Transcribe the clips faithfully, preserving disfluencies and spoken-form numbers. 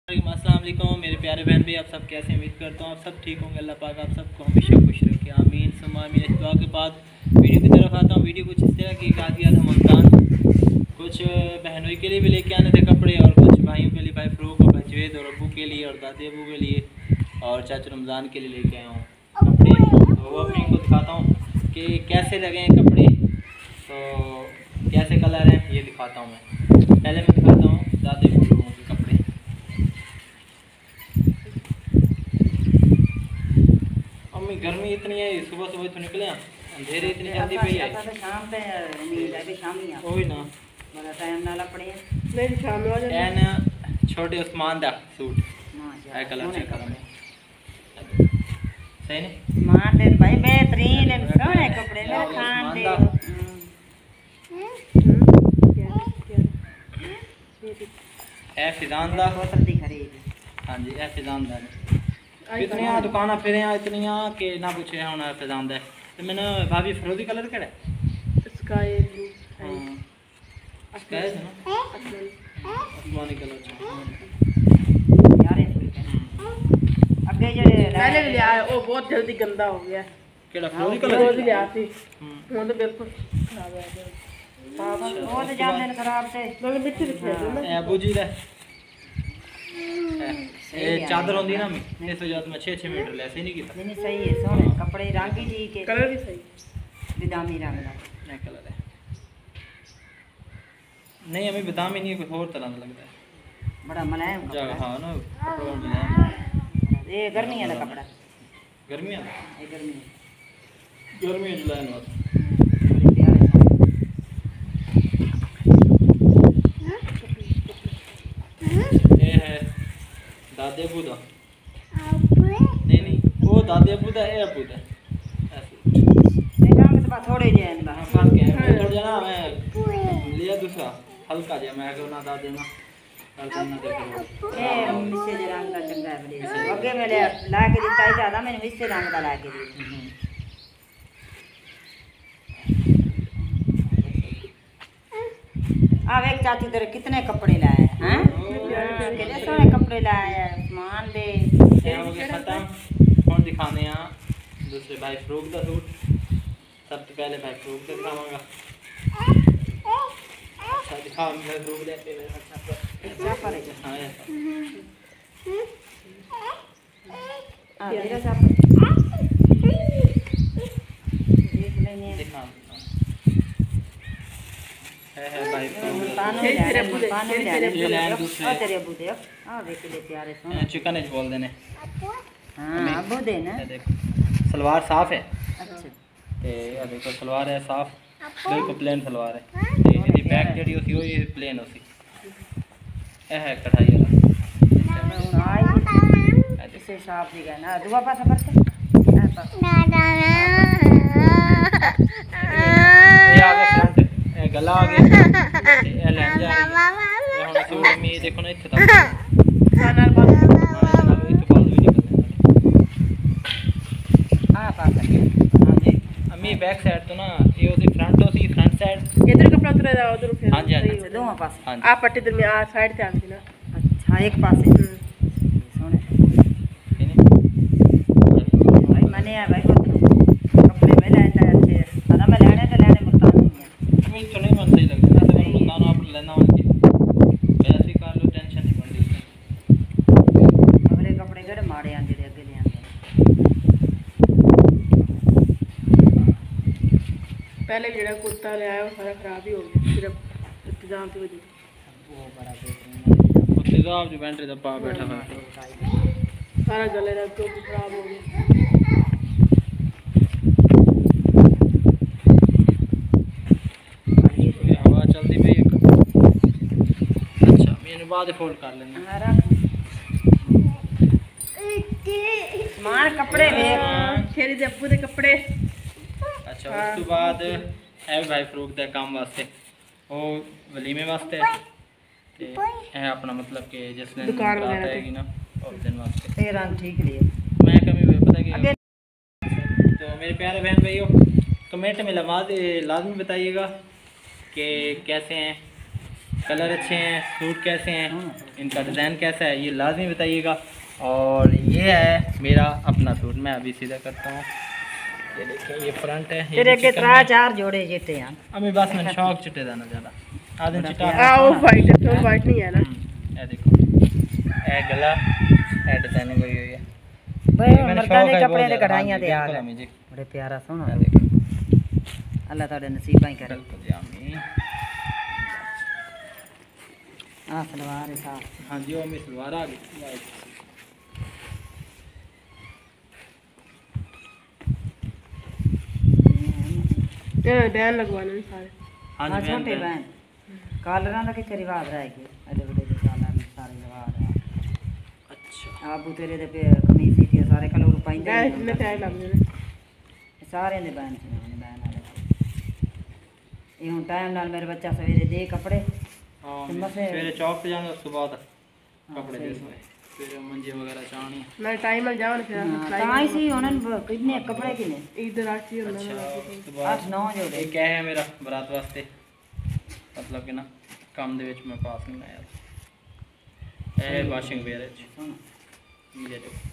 अस्सलाम वालेकुम मेरे प्यारे बहन भी, आप सब कैसे? उम्मीद करता हूँ आप सब ठीक होंगे। अल्लाह पाक आप सबको हमेशा खुश रखे, आमीन सुम्मा आमीन। इस दुआ के बाद वीडियो की तरफ आता हूँ। वीडियो कुछ इस तरह की आज गया था मुल्तान, कुछ बहनों के लिए भी लेके आने थे कपड़े और कुछ भाइयों के लिए, भाई फ़रूक और भाई जवेद और अबू के लिए और दादी अबू के लिए और चाचा रमज़ान के लिए लेके आया हूँ कपड़े। तो वो अपनी को दिखाता हूँ कि कैसे लगे हैं कपड़े, तो कैसे कलर हैं ये दिखाता हूँ मैं। पहले मैं दिखाता हूँ दादी अबू लोगों के कपड़े। अम्मी गर्मी इतनी है, सुबह सुबह तो निकले अंधेरे इतनी जल्दी पे आई शाम पे उम्मीद है कि शाम ही वही ना बड़ा टाइम ना लपड़े नहीं शाम वाले एन छोटे उस्मान दा सूट मां है कलर चेक करो सही नहीं मान दे भाई बेहतरीन है, सोने कपड़े मेरे खान दे ए फिजान दा बोतल दी खरीद। हां जी ए फिजान दा इतनी दुकाना फिरे इतनी के ना पूछे हुन फिजान दा ते मैंने भाभी फिरोजी कलर केड़ा स्काई ब्लू हां स्काई है ना आसमानी कलर यार अगे जे पहले भी लिया है वो बहुत जल्दी गंदा हो गया। केड़ा फिरोजी कलर फिरोजी लिया थी वो तो बिल्कुल खराब है पापा वो तो जान दिन खराब से तो मिट्टी दिखे दो ना ए अबू जी दा ए चादर होंदी ना मैं इस वजह मैं छह छह मीटर ले ऐसे नहीं कीता नहीं सही है, सोने कपड़े रंग ही ठीक है, कलर भी सही बिदामी रंग दा नहीं कलर है नहीं हमें बादामी नहीं कोई और तरह का लगता है बड़ा मुलायम जगह कपड़ा हां ना कपड़ा मुलायम ये गर्मी वाला कपड़ा गर्मी है ये गर्मी गर्मी जुलाई में बड़े प्यारे ये है दादे अबू दा नहीं नहीं वो दादे अबू दा ए अबू दा ऐसे ये रंग तो थोड़े जे हैं हां फर्क है थोड़ा जना मैं लिया दूसरा हल्का जे मैं को ना दादे ना कर देना देखो ए मिसे जे रंग का चंगा है बड़े आगे मैंने ला के दिता ही ज्यादा मैंने मिसे रंग का ला के दिया। अब एक चाची तेरे कितने कपड़े लाए हैं कितने सारे कपड़े लाए हैं मान दे ये हो गया खत्म। और दिखाने हैं दूसरे भाई फ़रूक का सूट। सबसे पहले भाई फ़रूक का दिखाऊंगा। अच्छा दिखाओ मैं फ़रूक देते हैं अच्छा पर है हां ये आ मेरा साहब देख लेने दिखाओ है है भाई पानो तेरे अबू पानो ये लाइन दूसरे और तेरे अबू दे हां देख ले प्यारे सोना चिकन इज बोल देने हां अबू दे ना ये देखो सलवार साफ है अच्छा ते ये देखो सलवार है साफ बिल्कुल प्लेन सलवार है ते इसकी बैक जेडी होती हो ये प्लेन होती ए है कढ़ाई वाला आई इसे साफ दिखा ना दुआ पास करते ए पास ये आगे फ्रंट ए गला आ गया ए लाइन जा रही है ये हम सूट में देखो ना इत्थे तक खाना बात इत्थे बाल भी निकलते हैं हां पास हां जी अम्मी बैक साइड तो ना ये होती फ्रंट होती फ्रंट साइड इधर कपड़ा उतरा जाओ उधर फिर हां जी हां जी दोनों पास हां आप पट्टी इधर में आ साइड से आती ना अच्छा एक पास है सोने जी भाई मने है भाई कपड़े में लेता है अच्छे दादा मैं लेने तो लेने मुल्तान नहीं है मैं तो नहीं मन सही लगता ऐसे मैं मुल्तान आप लेना होंगे वैसे कर लो टेंशन नहीं पड़ती अगले कपड़े केड़े माड़े आंदे दे अगे ले आंदे पहले जेड़ा कुर्ता ले आया वो सारा खराब ही हो गया सिर्फ इंतजाम की वजह से। वो बड़ा बेहतरीन उसके साहब जो बैंड दा पा बैठा है सारा गले का तो खराब हो गया। ये हवा चलती पई एक अच्छा मैंने बाद फोल्ड कर लेना हमारा मार कपड़े में खेरी दे अब्बू दे कपड़े अच्छा उस तो बाद है भाई फ़रूक दा काम वास्ते वो वलीमे वास्ते ते है अपना मतलब कि जिस दिन दुकान रात वगैरह आएगी ना उस दिन वास्ते ये रंग ठीक लिए मैं कभी पता कि अगे तो मेरे प्यारे बहन भाइयों कमेंट में लाजमी बताइएगा कि कैसे हैं कलर अच्छे हैं, सूट कैसे हैं, इनका डिज़ाइन कैसा है, ये लाजमी बताइएगा। और ये है मेरा अपना सूट, मैं अभी सीधा करता हूँ। ये देखिए ये फ्रंट है, ये तेरे भी के चिकन त्रा में। चार जोड़े जीते हैं। अभी बस मैंने शौक चिट्टे दाना ज़्यादा आधे चिट्टा। आ वो वाइट है, तो वाइट नहीं है ना। ये देखो ए गला ए डिजाइनिंग हुई हुई है। भाई ये मैंने मर्दां शौक दे है कपड़े बहुत ते ज़्यादा। कढ़ाइयां ते आ बिल्कुल गए। अम्मी जी, बड़े प्यारा सोना ये देखो अल्लाह ताले नसीबां ही करे। बिल्कुल जी अम्मी। आ सलवार है साफ। हाँ जी वो अम्मी सलवार आ गई वाइट। ये डैन लगवाने हैं सारे। हाँ हाँ जी छोटे बहन कालरां दा किथे रिवाज रह गए एडे बड़े दे कालर में सारे रिवाज है। अच्छा आबू तेरे दे पे कमीज सी सारे कलर पाइंदे डैन इतने टाइम लग जाने। सारे दे बहन से ने बहन वाले ये हुन टाइम नाल मेरे बच्चा सवेरे दे कपड़े हाँ ते मसे फिर चौक पे जाना उसके बाद हाँ, कपड़े सही दे सोए फिर मंजे वगैरह चाहनी। मैं टाइम में जाऊँ फिर तां ही सी हुनन कितने कपड़े किने ईद राशि होना अच्छा उसके बाद आठ नौ जोड़े ये क्या है मेरा बरात वास्ते मतलब कि ना काम दे विच मैं पास नहीं आया ए वाशिंग वेयर है जी। सुन ये देखो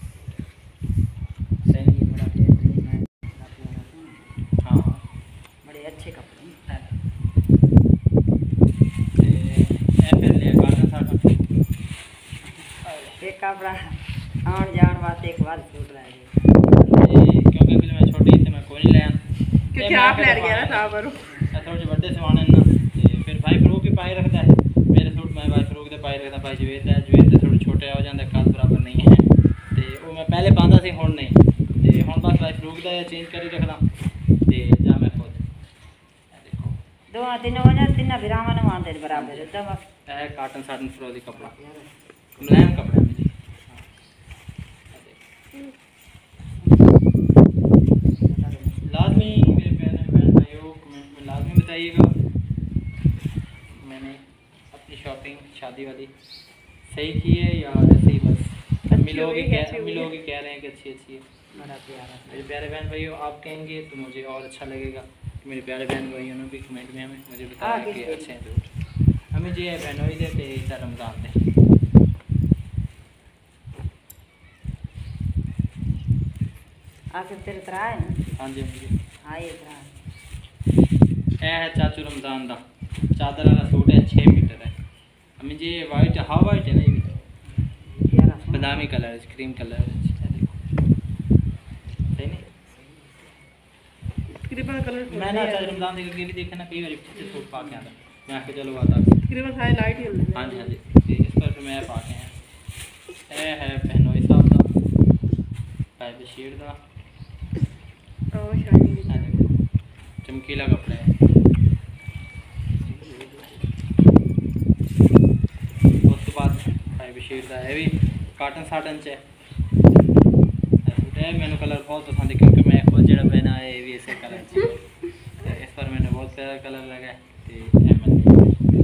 सही बड़ा बेहतरीन है बड़ा प्यारा सोना हाँ बड़े अच्छे कपड़े ते ए फिर ले काटन साटन एक कपड़ा आन जान वास्ते एक बार सूट रह गए ये क्योंकि फिर मैं छोटी थी मैं कोई नहीं ले क्योंकि आप ले रही है ना था पर थोड़े जे बड़े सिवाने ना ते फिर भाई फरूक ही पाई रखता है मेरे सूट मैं भाई फरूक दे पाई रखता भाई जवेद है जवेद ते थोड़े छोटे हो जाते कद बराबर नहीं है ते वो मैं पहले पांदा सी हुण नहीं ते हुण बस भाई फरूक दा चेंज करी रखदा ते जा मैं खुद देखो दो तीनों वजह तीन बिरावन आंदे बराबर तो बस ए काटन साटन फ्रोजी कपड़ा मुलायम कपड़ा में जी। लाजमी मेरे प्यारे बहन भाइयों कमेंट में लाजमी बताइएगा मैंने अपनी शॉपिंग शादी वाली सही की है या ऐसे ही बस अम्मी लोग ही कह अम्मी लोग ही कह रहे हैं कि अच्छी अच्छी है। बड़ा प्यारा मेरे प्यारे बहन भाइयों आप कहेंगे तो मुझे और अच्छा लगेगा कि मेरे प्यारे बहन भाइयों ने भी कमेंट में हमें मुझे बताया हाँ, कि किस अच्छे हैं सूट हमें जी बहनों ही देते इस रमज़ान में। आखिर तेरे तरह है ना हाँ जी मुझे हाँ ये तरह यह है चाचू रमज़ान का चादर वाला सूट है छः मीटर है हमें जी वाइट हाँ वाइट है ना ये भी प्यारा सोना बादामी कलर है क्रीम कलर है सही नहीं तकरीबन कलर मैं ना चाचू रमज़ान देख के भी देखा ना कई बार पीछे सूट पा के आता मैं आके चलो आता तकरीबन सारे लाइट ही होंगे। हाँ जी हाँ जी ते इस पर फिर मैं पा के हैं यह है पहनो हिसाब का भाई बशीर का और शाइनिंग हाँ जी, चमकीला कपड़ा है उसके बाद भाई बशीर का है भी काटन साटन च है मैंने कलर बहुत पसंद है क्योंकि मैं खुद जो पहना है ये भी ऐसे कलर च इस पर मैंने बहुत प्यारा कलर लगा है ते ए मैंने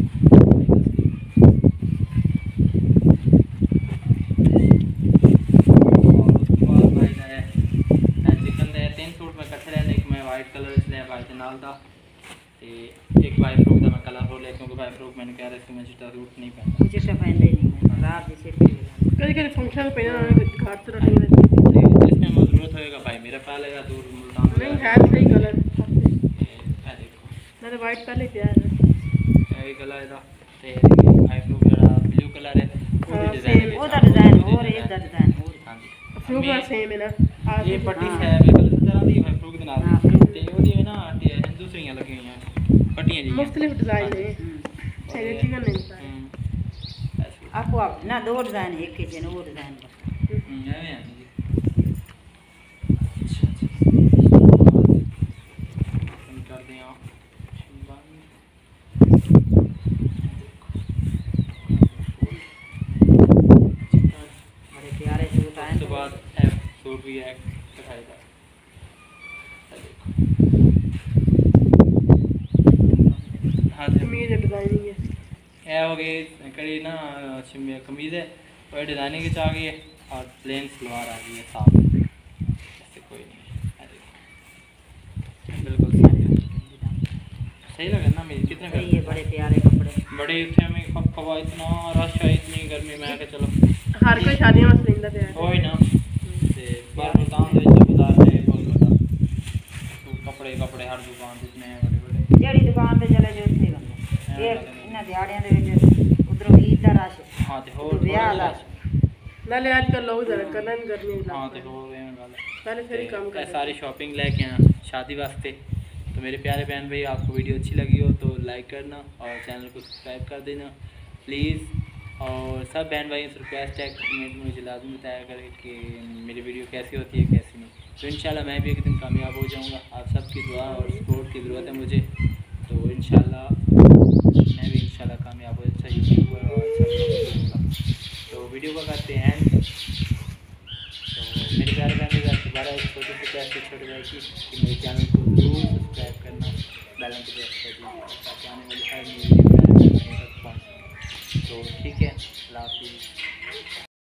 और उसके बाद भाई है चिकन दे तीन सूट में कट्ठे रहने एक मैं वाइट कलर इसलिए भाई के नाल दा ते एक भाई फ्रूक दा मैं कलर हो ले क्योंकि भाई फ्रूक मैंने कह रहा था मैं चिट्टा सूट नहीं पहनता मुझे तो पहनते ही नहीं है रात जैसे पहले कभी कभी फंक्शन पे ना घाट तो रखनी रहती है। ते जिसमें मुझे जरूरत होएगा भाई मेरा पा लेगा दूर मुल्तान नहीं है सही कलर ए देखो मैं तो वाइट पहले किया है। ए कलर दा ते भाई फ्रूक जड़ा ब्लू कलर है वो हाँ, डिजाइन same। ਉਹਦਾ डिजाइन और इसका डिजाइन और हाँ जी फ्रूक का सेम है ना आज ये पट्टी हाँ। है बिल्कुल इस तरह दी भाई फ्रूक दे नाल हाँ, फ्रूक। ते ओदी है ना ते दूसरियां लगी हुई हैं पट्टियां जी मुख्तलिफ डिजाइन है हम्म। ऐसे चिकन नहीं होता है। आपको आप ना दो डिजाइन एक के जन वो डिजाइन कर दें आप बड़े प्यारे सूट आए उसके बाद है सूट भी है दिखाई का हाँ जी कमीज डिजाइनिंग है। ये हो गई कड़ी ना कमीज़ है और डिज़ाइनिंग की आ गई है और प्लेन सलवार आ गई है साफ ऐसे कोई नहीं है ये देखो। बिल्कुल सही लगे ना मेरी कितने सही है, बड़े प्यारे कपड़े। बड़े थे में खप खवा इतना रश है इतनी गर्मी में आके चलो हर कोई शादियों में सिलिंडर पे आया होई ना ते बार मुल्तान दे जो बाजार है बहुत बड़ा तो कपड़े कपड़े हर दुकान जितने हैं बड़े बड़े जेड़ी दुकान पे चले जो उत्थे बंदे ये इन्हां दिहाड़ियां दे विच उधरों ईद दा रश हाँ ते होर ब्याह दा नाले आजकल लोग जरा करन गर्मी में हाँ तो हो गए गल पहले फिर ही काम ते कर सारी शॉपिंग लेके आया शादी वास्ते। तो मेरे प्यारे बहन भाई आपको वीडियो अच्छी लगी हो तो लाइक करना और चैनल को सब्सक्राइब कर देना प्लीज़। और सब बहन भाइयों से रिक्वेस्ट है कमेंट में मुझे लाजमी बताया करें कि मेरी वीडियो कैसी होती है कैसी नहीं। तो इंशाल्लाह मैं भी एक दिन कामयाब हो जाऊँगा। आप सबकी दुआ और सपोर्ट की ज़रूरत है मुझे। तो इंशाल्लाह मैं भी इंशाल्लाह कामयाब हो अच्छा यूट्यूबर और अच्छा। तो वीडियो को करते हैं तो मेरे प्यारे बहन भाई दोबारा एक छोटे से प्यार से छोटे भाई की कि मेरे चैनल को ज़रूर सब्सक्राइब करना बेल आइकन को प्रेस कर दीजिए ताकि आने वाली हर वीडियो मेरे तक पहुँचे। तो ठीक है, अल्लाह हाफ़िज़।